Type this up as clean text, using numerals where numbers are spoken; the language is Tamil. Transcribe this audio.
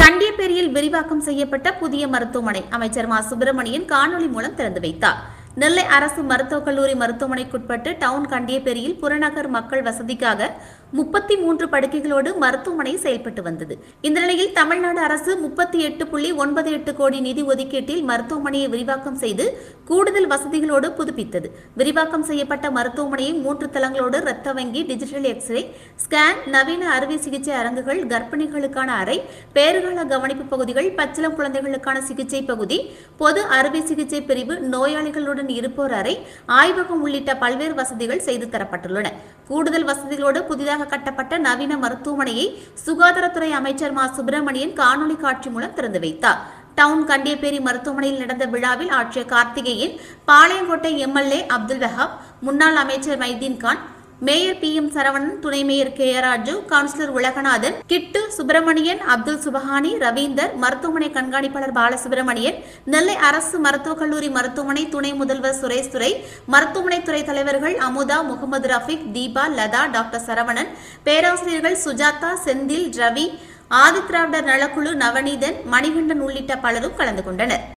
கண்டியப்பேரியில் விரிவாக்கம் செய்யப்பட்ட புதிய மருத்துவமனை அமைச்சர் மா சுப்பிரமணியன் காணொலி மூலம் திறந்து வைத்தார். நெல்லை அரசு மருத்துவக் கல்லூரி மருத்துவமனைக்குட்பட்டு டவுன் கண்டியப்பேரியில் புறநகர் மக்கள் வசதிக்காக 33 படுக்கைகளோடு மருத்துவமனை செயல்பட்டு வந்தது. இந்த நிலையில் தமிழ்நாடு அரசு 38.98 கோடி நிதி ஒதுக்கீட்டில் மருத்துவமனையை விரிவாக்கம் செய்து கூடுதல் வசதிகளோடு புதுப்பித்தது. விரிவாக்கம் செய்யப்பட்ட மருத்துவமனையை 3 தளங்களோடு இரத்த வங்கி, டிஜிட்டல் எக்ஸ்ரே, ஸ்கேன், நவீன அறுவை சிகிச்சை அரங்குகள், கர்ப்பிணிகளுக்கான அறை, பேறுகால கவனிப்பு பகுதிகள், பச்சிளம் குழந்தைகளுக்கான சிகிச்சை பகுதி, பொது அறுவை சிகிச்சை பிரிவு, நோயாளிகளுடன் இருப்போர் அறை, ஆய்வகம் உள்ளிட்ட பல்வேறு வசதிகள் செய்து தரப்பட்டுள்ளன. கூடுதல் வசதிகளோடு புதிதாக கட்டப்பட்ட நவீன மருத்துவமனையை சுகாதாரத்துறை அமைச்சர் மா சுப்பிரமணியன் காணொலி காட்சி மூலம் திறந்து வைத்தார். டவுன் கண்டியப்பேரி மருத்துவமனையில் நடந்த விழாவில் ஆட்சியர் கார்த்திகேயன், பாளையங்கோட்டை எம்எல்ஏ அப்துல் வஹாப், முன்னாள் அமைச்சர் மைதீன் கான், மேயர் PM சரவணன், துணை mayor KR Raju, councillor Ulaganathan, Kittu, Subramanian, Abdul Subhani, Ravinder, மருத்துவமனை கண்காணிப்பாளர் பாலசுப்பிரமணியன், நெல்லை அரசு மருத்துவக் கல்லூரி மருத்துவமனை துணை முதல்வர் சுரேஷ் துரை, மருத்துவமனை துறை தலைவர்கள் அமுதா, முகமது ரஃபீக், தீபா, லதா, டாக்டர் சரவணன், பேராசிரியர்கள் சுஜாதா, செந்தில், ரவி, ஆதித்ராவிடர் நலக்குழு நவநீதன், மணிகண்டன் உள்ளிட்ட பலரும் கலந்து கொண்டனர்.